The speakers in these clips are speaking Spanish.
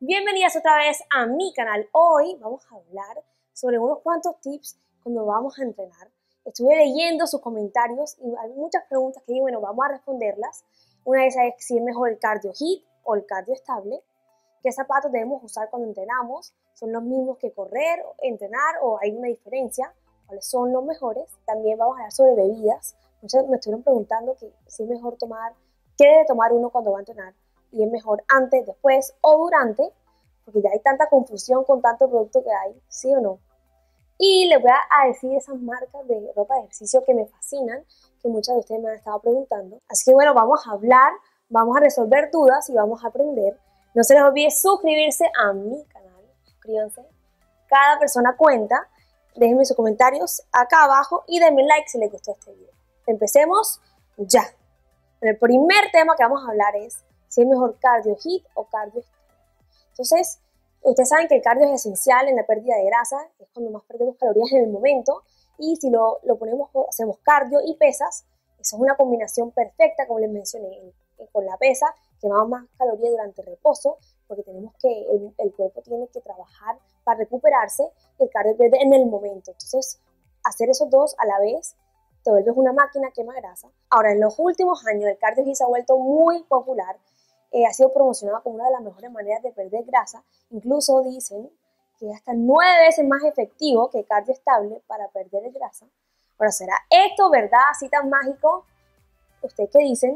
Bienvenidas otra vez a mi canal. Hoy vamos a hablar sobre unos cuantos tips cuando vamos a entrenar. Estuve leyendo sus comentarios y hay muchas preguntas que vamos a responderlas. Una de esas es si es mejor el cardio HIIT o el cardio estable. ¿Qué zapatos debemos usar cuando entrenamos? ¿Son los mismos que correr, entrenar o hay una diferencia? ¿Cuáles son los mejores? También vamos a hablar sobre bebidas. Muchos me estuvieron preguntando que si es mejor tomar, qué debe tomar uno cuando va a entrenar. Y es mejor antes, después o durante, porque ya hay tanta confusión con tanto producto que hay, ¿sí o no? Y les voy a decir esas marcas de ropa de ejercicio que me fascinan, que muchas de ustedes me han estado preguntando. Así que vamos a hablar, vamos a resolver dudas y vamos a aprender. No se les olvide suscribirse a mi canal, suscríbanse. Cada persona cuenta, déjenme sus comentarios acá abajo y denme like si les gustó este video. Empecemos ya. El primer tema que vamos a hablar es si es mejor cardio HIIT o cardio estable. Entonces, ustedes saben que el cardio es esencial en la pérdida de grasa, es cuando más perdemos calorías en el momento, y si lo ponemos, hacemos cardio y pesas, eso es una combinación perfecta, como les mencioné, con la pesa, quemamos más calorías durante el reposo, porque tenemos que, el cuerpo tiene que trabajar para recuperarse, y el cardio pierde en el momento. Entonces, hacer esos dos a la vez, te vuelves una máquina que quema grasa. Ahora, en los últimos años, el cardio HIIT se ha vuelto muy popular, ha sido promocionado como una de las mejores maneras de perder grasa. Incluso dicen que es hasta 9 veces más efectivo que el cardio estable para perder grasa. Ahora, ¿será esto verdad, así tan mágico? ¿Ustedes qué dicen?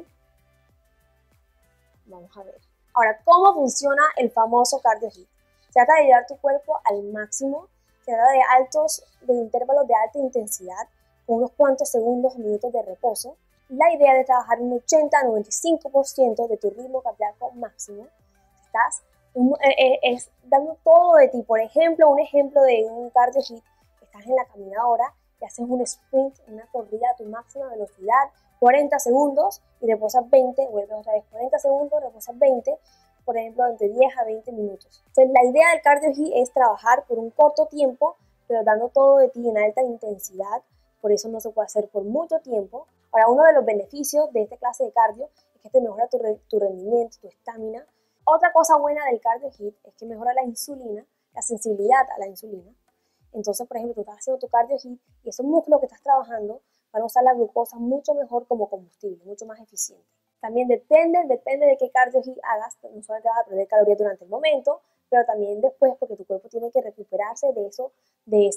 Vamos a ver. Ahora, ¿cómo funciona el famoso cardio HIIT? Se trata de llevar tu cuerpo al máximo, se trata de intervalos de alta intensidad, con unos cuantos segundos o minutos de reposo. La idea es trabajar un 80-95% de tu ritmo cardíaco máximo. Estás dando todo de ti. Por ejemplo, un ejemplo de un cardio HIIT, estás en la caminadora y haces un sprint, una corrida a tu máxima velocidad, 40 segundos y reposas 20, vuelves otra vez 40 segundos, reposas 20, por ejemplo, entre 10 a 20 minutos. Entonces, la idea del cardio HIIT es trabajar por un corto tiempo, pero dando todo de ti en alta intensidad. Por eso no se puede hacer por mucho tiempo. Ahora, uno de los beneficios de esta clase de cardio es que te mejora tu rendimiento, tu estamina. Otra cosa buena del cardio HIIT es que mejora la insulina, la sensibilidad a la insulina. Entonces, por ejemplo, tú estás haciendo tu cardio HIIT y esos músculos que estás trabajando van a usar la glucosa mucho mejor como combustible, mucho más eficiente. También depende de qué cardio HIIT hagas, no solamente vas a perder calorías durante el momento, pero también después, porque tu cuerpo tiene que recuperarse de eso, de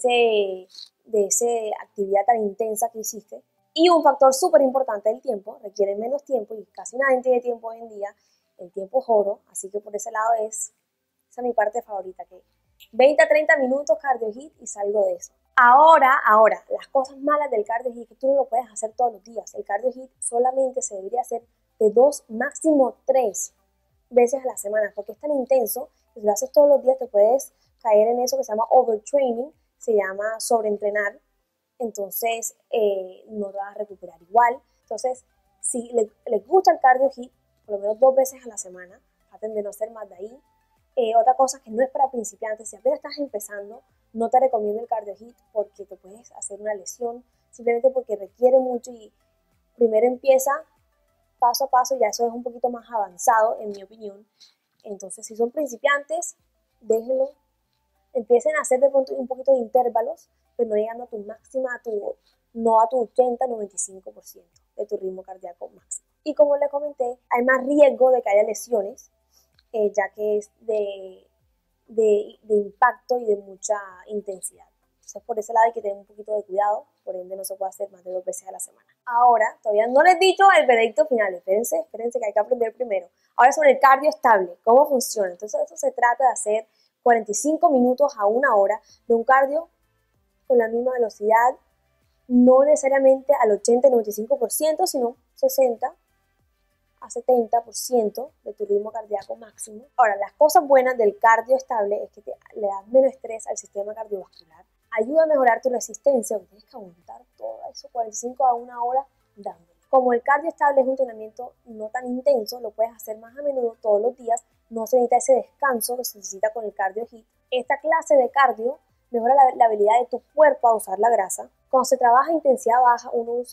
esa actividad tan intensa que hiciste. Y un factor súper importante, el tiempo, requiere menos tiempo y casi nadie tiene tiempo hoy en día. El tiempo es oro, así que por ese lado esa es mi parte favorita, que 20 a 30 minutos cardio HIIT y salgo de eso. Ahora, las cosas malas del cardio HIIT, que tú no lo puedes hacer todos los días. El cardio HIIT solamente se debería hacer de 2, máximo 3 veces a la semana, porque es tan intenso que si lo haces todos los días te puedes caer en eso que se llama overtraining, se llama sobreentrenar. Entonces no te vas a recuperar igual. Entonces, si les gusta el cardio HIIT, por lo menos 2 veces a la semana, traten de no ser más de ahí. Otra cosa que no es para principiantes, si apenas estás empezando, no te recomiendo el cardio HIIT porque te puedes hacer una lesión, simplemente porque requiere mucho y primero empieza paso a paso, ya eso es un poquito más avanzado en mi opinión. Entonces, si son principiantes, déjenlo, empiecen a hacer de pronto un poquito de intervalos, pero no llegando a tu máxima, no a tu 80-95% de tu ritmo cardíaco máximo. Y como les comenté, hay más riesgo de que haya lesiones, ya que es de impacto y de mucha intensidad. Entonces, por ese lado hay que tener un poquito de cuidado, por ende no se puede hacer más de 2 veces a la semana. Ahora, todavía no les he dicho el veredicto final, espérense que hay que aprender primero. Ahora sobre el cardio estable, ¿cómo funciona? Entonces, esto se trata de hacer 45 minutos a 1 hora de un cardio con la misma velocidad, no necesariamente al 80-95%, sino 60 a 70% de tu ritmo cardíaco máximo. Ahora, las cosas buenas del cardio estable es que le das menos estrés al sistema cardiovascular, ayuda a mejorar tu resistencia, porque tienes que aguantar todo eso 45 a 1 hora dándole. Como el cardio estable es un entrenamiento no tan intenso, lo puedes hacer más a menudo todos los días, no se necesita ese descanso que se necesita con el cardio HIIT. Esta clase de cardio mejora la habilidad de tu cuerpo a usar la grasa. Cuando se trabaja a intensidad baja, uno usa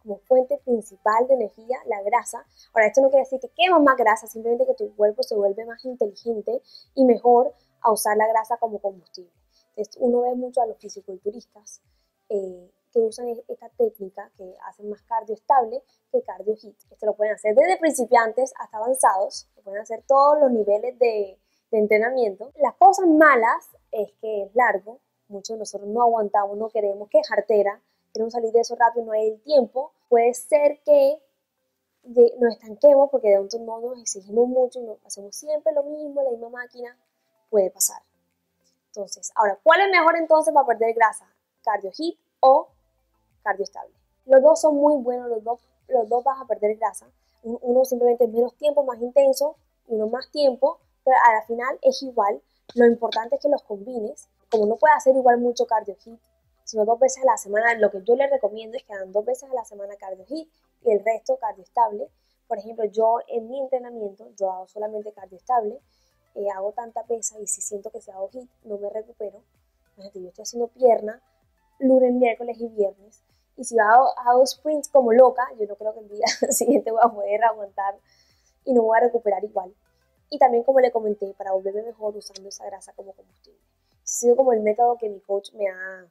como fuente principal de energía la grasa. Ahora, esto no quiere decir que quemas más grasa, simplemente que tu cuerpo se vuelve más inteligente y mejor a usar la grasa como combustible. Entonces, uno ve mucho a los fisiculturistas que usan esta técnica, que hacen más cardio estable que cardio HIIT. Esto lo pueden hacer desde principiantes hasta avanzados, lo pueden hacer todos los niveles de entrenamiento. Las cosas malas es que es largo, muchos de nosotros no aguantamos, no queremos, que es jartera, queremos salir de eso rápido, no hay el tiempo. Puede ser que nos estanquemos porque de pronto no nos exigimos mucho y no hacemos siempre lo mismo, la misma máquina, puede pasar. Entonces, ahora, ¿cuál es mejor entonces para perder grasa? ¿Cardio HIIT o cardio estable? Los dos son muy buenos, los dos vas a perder grasa. Uno simplemente es menos tiempo, más intenso, y uno más tiempo, pero a la final es igual. Lo importante es que los combines. Como no puedes hacer igual mucho cardio HIIT, sino 2 veces a la semana, lo que yo les recomiendo es que hagan 2 veces a la semana cardio HIIT y el resto cardio estable. Por ejemplo, yo en mi entrenamiento, yo hago solamente cardio estable, hago tanta pesa y si siento que si hago HIIT no me recupero. Imagínate, yo estoy haciendo pierna lunes, miércoles y viernes, y si hago sprints como loca, yo no creo que el día siguiente voy a poder aguantar y no voy a recuperar igual. Y también, como le comenté, para volverme mejor usando esa grasa como combustible. Ha sido como el método que mi coach me ha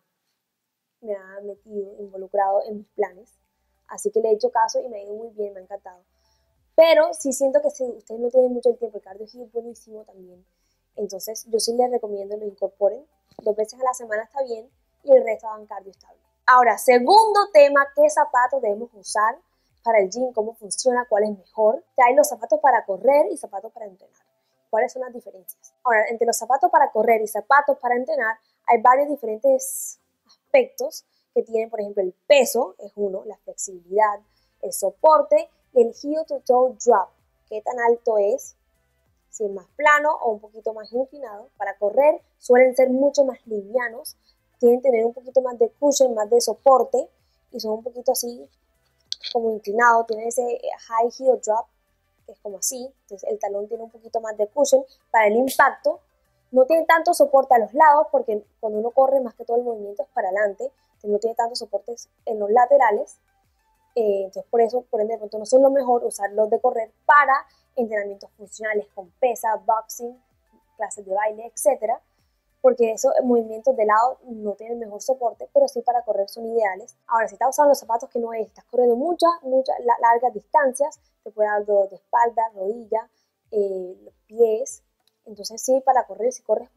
metido, involucrado en mis planes. Así que le he hecho caso y me ha ido muy bien, me ha encantado. Pero sí siento que si ustedes no tienen mucho el tiempo, el cardio es buenísimo también. Entonces yo sí les recomiendo lo incorporen. 2 veces a la semana está bien y el resto hagan cardio estable. Ahora, segundo tema, ¿qué zapatos debemos usar para el gym? ¿Cómo funciona? ¿Cuál es mejor? Hay los zapatos para correr y zapatos para entrenar. ¿Cuáles son las diferencias? Ahora, entre los zapatos para correr y zapatos para entrenar hay varios diferentes aspectos que tienen. Por ejemplo, el peso es uno, la flexibilidad, el soporte y el heel to toe drop. ¿Qué tan alto es? Si es más plano o un poquito más inclinado. Para correr suelen ser mucho más livianos, tienen que tener un poquito más de cushion, más de soporte y son un poquito así como inclinados, tienen ese high heel drop que es como así, entonces el talón tiene un poquito más de cushion para el impacto. No tiene tanto soporte a los lados porque cuando uno corre más que todo el movimiento es para adelante, entonces no tiene tantos soportes en los laterales. Entonces por eso, por ende, de pronto no son lo mejor usarlos de correr para entrenamientos funcionales con pesa, boxing, clases de baile, etcétera, porque esos movimientos de lado no tienen mejor soporte, pero sí para correr son ideales. Ahora, si estás usando los zapatos que no es, estás corriendo muchas largas distancias, te puede dar dolor de espalda, rodilla, los pies. Entonces sí, para correr, si corres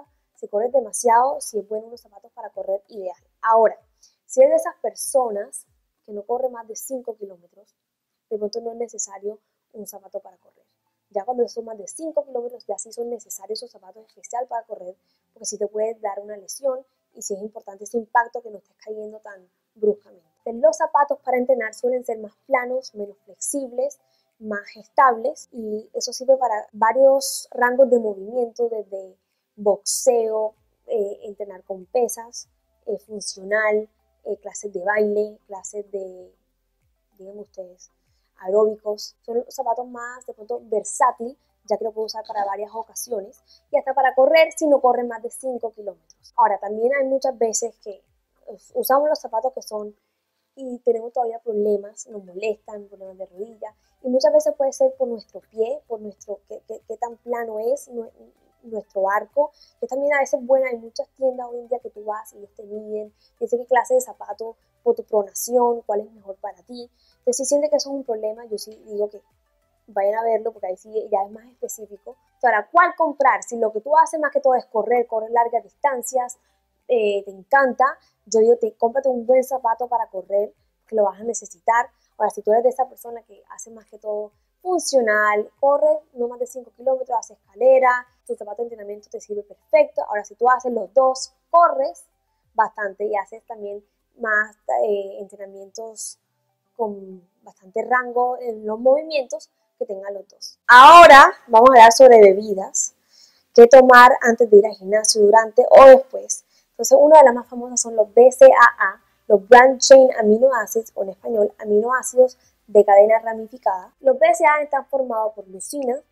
demasiado, sí es bueno unos zapatos para correr ideal. Ahora, si eres de esas personas que no corre más de 5 kilómetros, de pronto no es necesario un zapato para correr. Ya cuando son más de 5 kilómetros, ya sí son necesarios esos zapatos especiales para correr, porque sí te puede dar una lesión y sí es importante ese impacto que no estés cayendo tan bruscamente. Los zapatos para entrenar suelen ser más planos, menos flexibles, más estables y eso sirve para varios rangos de movimiento, desde boxeo, entrenar con pesas, funcional, clases de baile, clases de, digamos ustedes, aeróbicos. Son los zapatos más de pronto versátil, ya que lo puedo usar para varias ocasiones y hasta para correr si no corren más de 5 kilómetros. Ahora, también hay muchas veces que usamos los zapatos que son y tenemos todavía problemas, nos molestan, problemas de rodilla y muchas veces puede ser por nuestro pie, por nuestro qué tan plano es nuestro arco, que también a veces bueno, hay muchas tiendas hoy en día que tú vas y ellos te miden, dicen qué clase de zapato por tu pronación, cuál es mejor para ti. Entonces si sientes que eso es un problema, yo sí digo que vayan a verlo porque ahí sí ya es más específico. Ahora, ¿cuál comprar? Si lo que tú haces más que todo es correr largas distancias, te encanta, yo digo, cómprate un buen zapato para correr, que lo vas a necesitar. Ahora, si tú eres de esa persona que hace más que todo funcional, corre no más de 5 kilómetros, hace escalera, tu zapato de entrenamiento te sirve perfecto. Ahora, si tú haces los dos, corres bastante y haces también más entrenamientos con bastante rango en los movimientos, que tengan los dos. Ahora vamos a hablar sobre bebidas, qué tomar antes de ir al gimnasio, durante o después. Entonces, una de las más famosas son los BCAA, los Branched Chain Amino Acids, o en español, aminoácidos de cadena ramificada. Los BCAA están formados por leucina,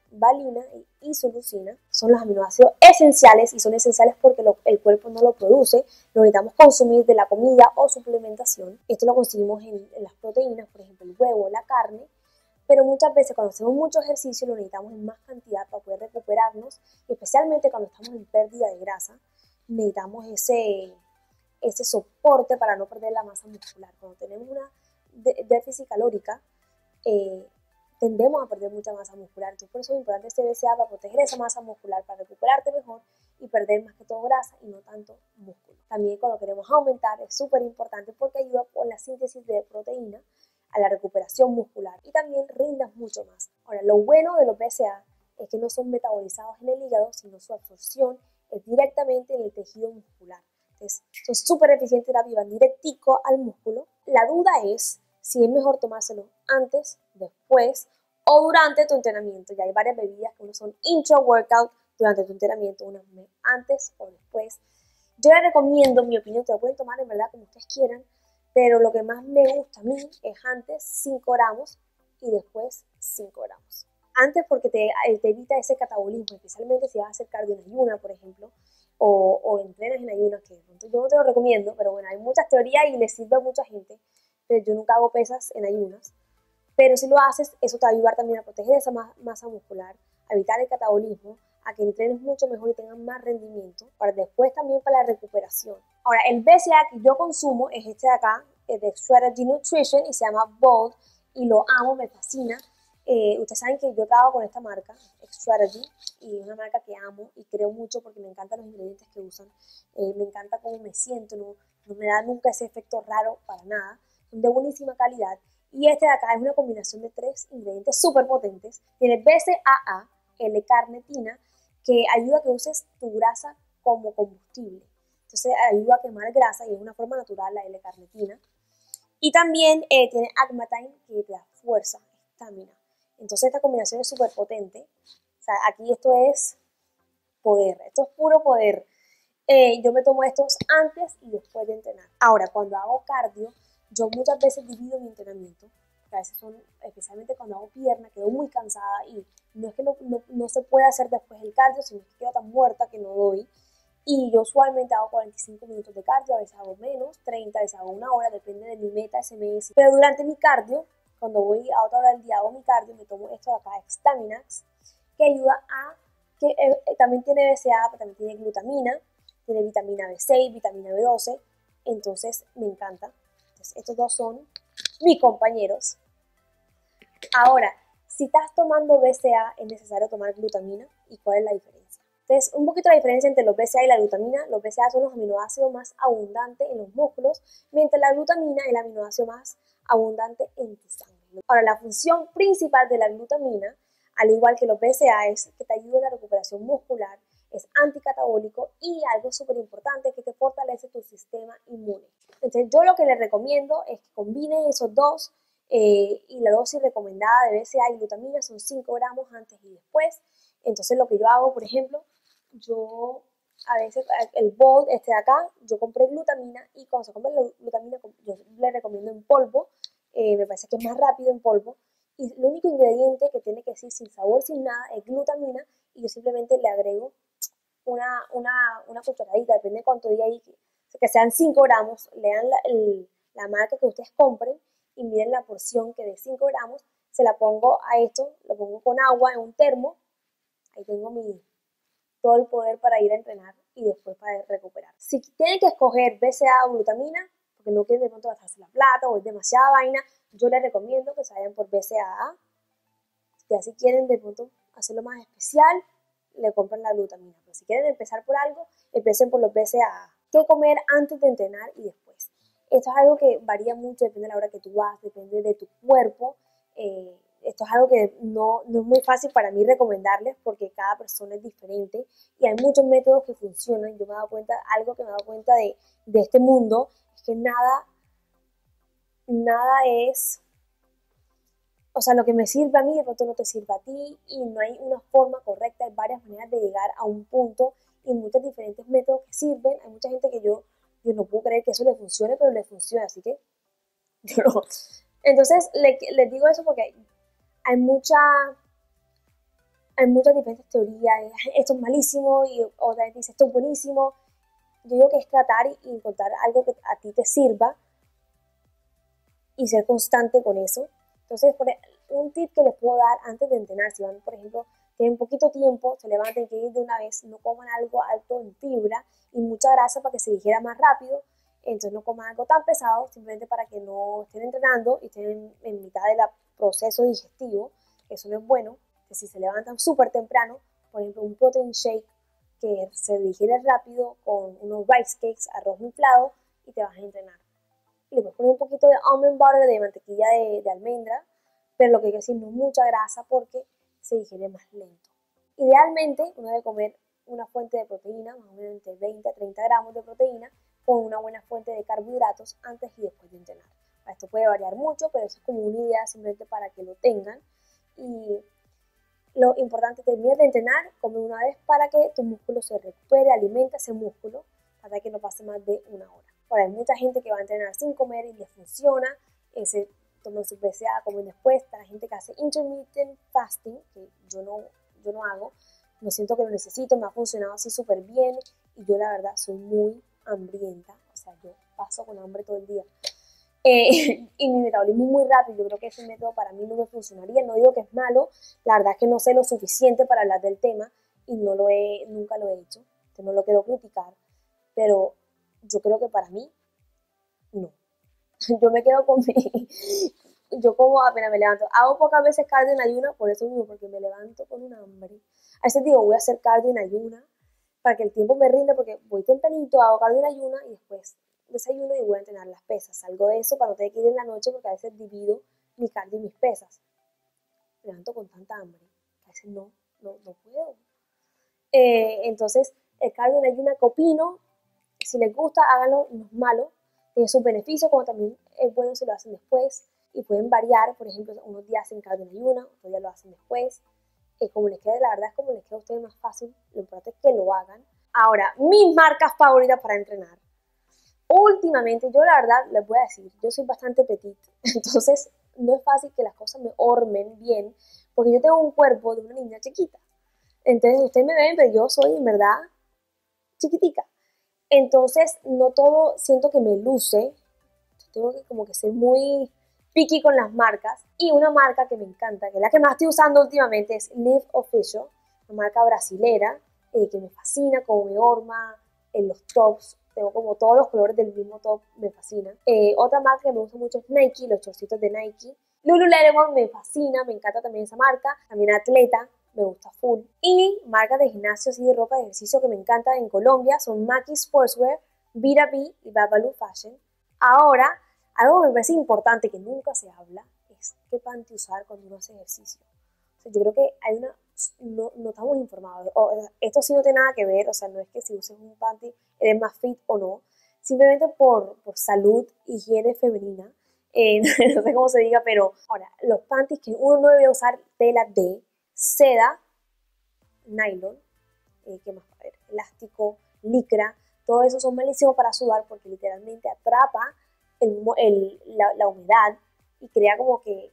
valina e isoleucina. Son los aminoácidos esenciales y son esenciales porque el cuerpo no lo produce, lo necesitamos consumir de la comida o suplementación. Esto lo conseguimos en las proteínas, por ejemplo el huevo, la carne, pero muchas veces cuando hacemos mucho ejercicio lo necesitamos en más cantidad para poder recuperarnos, y especialmente cuando estamos en pérdida de grasa, necesitamos ese soporte para no perder la masa muscular. Cuando tenemos una déficit calórica, tendemos a perder mucha masa muscular. Entonces por eso es importante este BCA para proteger esa masa muscular, para recuperarte mejor y perder más que todo grasa y no tanto músculo. También cuando queremos aumentar es súper importante porque ayuda con la síntesis de proteína a la recuperación muscular y también rindas mucho más. Ahora, lo bueno de los BCA es que no son metabolizados en el hígado, sino su absorción es directamente en el tejido muscular. Entonces, son súper eficientes, van directico al músculo. La duda es si es mejor tomárselo antes, después o durante tu entrenamiento. Ya hay varias bebidas que uno son intra-workout, durante tu entrenamiento, unas antes o después. Yo les recomiendo, mi opinión, te lo pueden tomar en verdad como ustedes quieran, pero lo que más me gusta a mí es antes 5 gramos y después 5 gramos. Antes porque te evita ese catabolismo, especialmente si vas a hacer cardio en ayuna, por ejemplo, o entrenas en ayunas, que yo no te lo recomiendo, pero bueno, hay muchas teorías y les sirve a mucha gente, pero yo nunca hago pesas en ayunas. Pero si lo haces, eso te va a ayudar también a proteger esa masa muscular, a evitar el catabolismo, a que entrenes mucho mejor y tengas más rendimiento, para después también para la recuperación. Ahora, el BCA que yo consumo es este de acá, es de Strategy Nutrition y se llama Bold, y lo amo, me fascina. Ustedes saben que yo trabajo con esta marca, Strategy, y es una marca que amo y creo mucho porque me encantan los ingredientes que usan, me encanta cómo me siento, no me da nunca ese efecto raro para nada, son de buenísima calidad. Y este de acá es una combinación de 3 ingredientes súper potentes. Tiene BCAA, L-carnitina, que ayuda a que uses tu grasa como combustible. Entonces ayuda a quemar grasa y es una forma natural la L-carnitina. Y también tiene Agmatine, que te da fuerza, estamina. Entonces esta combinación es súper potente. O sea, aquí esto es poder, esto es puro poder. Yo me tomo estos antes y después de entrenar. Ahora, cuando hago cardio, yo muchas veces divido mi entrenamiento. A veces especialmente cuando hago pierna, quedo muy cansada y no es que no se pueda hacer después el cardio, sino que quedo tan muerta que no doy. Y yo usualmente hago 45 minutos de cardio, a veces hago menos, 30, a veces hago una hora, depende de mi meta ese mes. Pero durante mi cardio, cuando voy a otra hora del día, hago mi cardio, me tomo esto de acá, Staminax, que ayuda que también tiene BCA, pero también tiene glutamina, tiene vitamina B6, vitamina B12, entonces me encanta. Entonces, estos dos son mis compañeros. Ahora, si estás tomando BCA, es necesario tomar glutamina. ¿Y cuál es la diferencia? Entonces, un poquito la diferencia entre los BCA y la glutamina. Los BCA son los aminoácidos más abundantes en los músculos, mientras la glutamina es el aminoácido más abundante en tu sangre. Ahora, la función principal de la glutamina, al igual que los BCA, es que te ayuda en la recuperación muscular, es anticatabólico y algo súper importante, que te fortalece tu sistema inmune. Entonces yo lo que les recomiendo es que combinen esos dos, y la dosis recomendada de BCA y glutamina son 5 gramos antes y después. Entonces lo que yo hago, por ejemplo, yo a veces el Bold este de acá, yo compré glutamina y cuando se compra la glutamina yo le recomiendo en polvo, me parece que es más rápido en polvo. Y el único ingrediente que tiene que ser sin sabor, sin nada, es glutamina y yo simplemente le agrego una cucharadita, depende de cuánto diga ahí, que sean 5 gramos, lean la marca que ustedes compren y miren la porción que de 5 gramos, se la pongo a esto, lo pongo con agua en un termo, ahí tengo todo el poder para ir a entrenar y después para recuperar. Si tienen que escoger BCA o glutamina, porque no quieren de pronto gastarse la plata o es demasiada vaina, yo les recomiendo que se vayan por BCAA. Ya si quieren de pronto hacerlo más especial, le compran la glutamina. Pero si quieren empezar por algo, empiecen por los BCAA. ¿Qué comer antes de entrenar y después? Esto es algo que varía mucho, depende de la hora que tú vas, depende de tu cuerpo. Esto es algo que no es muy fácil para mí recomendarles porque cada persona es diferente y hay muchos métodos que funcionan. Yo me he dado cuenta, algo que me he dado cuenta de este mundo, es que nada es, o sea, lo que me sirve a mí de pronto no te sirve a ti y no hay una forma correcta, hay varias maneras de llegar a un punto y muchos diferentes métodos que sirven. Hay mucha gente que yo no puedo creer que eso le funcione, pero le funciona, así que yo no. Entonces, les digo eso porque hay hay muchas diferentes teorías, esto es malísimo y otra vez dice esto es buenísimo. Yo digo que es tratar y encontrar algo que a ti te sirva y ser constante con eso. Entonces, un tip que les puedo dar antes de entrenar, si van, por ejemplo, tienen poquito tiempo, se levanten, que ir de una vez, no coman algo alto en fibra y mucha grasa para que se digiera más rápido. Entonces no coman algo tan pesado, simplemente para que no estén entrenando y estén en mitad del proceso digestivo. Eso no es bueno. Que si se levantan súper temprano, por ejemplo, un protein shake que se digiere rápido con unos rice cakes, arroz inflado, y te vas a entrenar. Y le puedes poner un poquito de almond butter, de mantequilla de almendra, pero lo que hay que decir, no mucha grasa porque se digiere más lento. Idealmente, uno debe comer una fuente de proteína, más o menos entre 20 a 30 gramos de proteína, con una buena fuente de carbohidratos antes y después de entrenar. Esto puede variar mucho, pero eso es como una idea simplemente para que lo tengan. Y lo importante es terminar de entrenar, comer una vez para que tu músculo se recupere, alimenta ese músculo para que no pase más de una hora. Ahora, hay mucha gente que va a entrenar sin comer y les funciona, se toman su PCA, comen después. Está la gente que hace intermittent fasting, que yo no hago, no siento que lo necesito, me ha funcionado así súper bien y yo la verdad soy muy hambrienta, o sea, yo paso con hambre todo el día. Y mi metabolismo es muy rápido, yo creo que ese método para mí no me funcionaría, no digo que es malo, la verdad es que no sé lo suficiente para hablar del tema y nunca lo he hecho, entonces no lo quiero criticar, pero yo creo que para mí, no. Yo me quedo con yo como apenas me levanto, hago pocas veces cardio en ayuna, por eso mismo, porque me levanto con un hambre. A veces digo, voy a hacer cardio en ayuna, para que el tiempo me rinda, porque voy tempranito, hago cardio en ayuna y después desayuno y voy a entrenar las pesas. Salgo de eso para no tener que ir en la noche, porque a veces divido mi cardio y mis pesas. Me levanto con tanta hambre, que a veces no puedo. Entonces, el cardio en ayuna que opino, si les gusta, háganlo, no es malo, tiene sus beneficios, como también es bueno si lo hacen después, y pueden variar, por ejemplo, unos días hacen cardio en ayuna, otros días lo hacen después, como les quede, la verdad es como les quede a ustedes más fácil, lo importante es que lo hagan. Ahora, mis marcas favoritas para entrenar. Últimamente, yo la verdad les voy a decir, yo soy bastante petit, entonces no es fácil que las cosas me ormen bien, porque yo tengo un cuerpo de una niña chiquita. Entonces ustedes me ven, pero yo soy en verdad chiquitica. Entonces no todo siento que me luce, tengo que como que ser muy picky con las marcas. Y una marca que me encanta, que es la que más estoy usando últimamente, es Live Official, una marca brasilera que me fascina, como me orma en los tops. Tengo como todos los colores del mismo top, me fascina. Otra marca que me gusta mucho es Nike, los chorcitos de Nike. Lululemon me fascina, me encanta también esa marca. También Atleta, me gusta full. Y marcas de gimnasio y de ropa de ejercicio que me encantan en Colombia son Maki Sportswear, B2B y Babalu Fashion. Ahora, algo que me parece importante que nunca se habla es qué panty usar cuando uno hace ejercicio. O sea, yo creo que no estamos informados. Esto sí no tiene nada que ver, o sea, no es que si uses un panty eres más fit o no, simplemente por salud, higiene femenina, no sé cómo se diga, pero ahora, los panties que uno no debe usar tela de seda, nylon, ¿qué más? A ver, elástico, licra, todo eso son malísimos para sudar porque literalmente atrapa la humedad y crea como que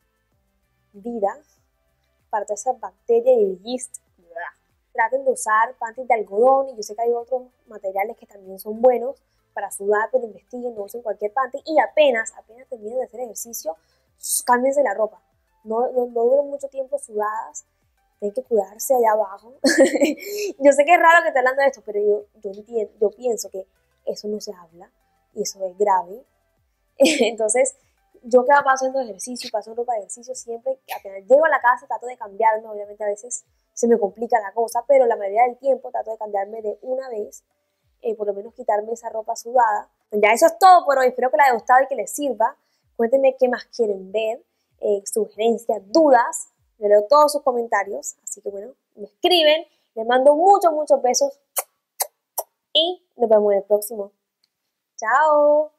vida para todas esas bacterias y el yeast. Traten de usar panties de algodón y yo sé que hay otros materiales que también son buenos para sudar, pero investiguen, no usen cualquier panty y apenas terminen de hacer ejercicio, cámbiense la ropa. No duren mucho tiempo sudadas, tienen que cuidarse allá abajo. Yo sé que es raro que esté hablando de esto, pero yo pienso que eso no se habla y eso es grave. Entonces, yo que paso haciendo ejercicio y paso en ropa de ejercicio, siempre apenas llego a la casa trato de cambiarme, obviamente a veces se me complica la cosa, pero la mayoría del tiempo trato de cambiarme de una vez, por lo menos quitarme esa ropa sudada. Ya eso es todo por hoy, espero que les haya gustado y que les sirva. Cuéntenme qué más quieren ver, sugerencias, dudas, me leo todos sus comentarios, así que bueno, me escriben, les mando muchos besos y nos vemos en el próximo. ¡Chao!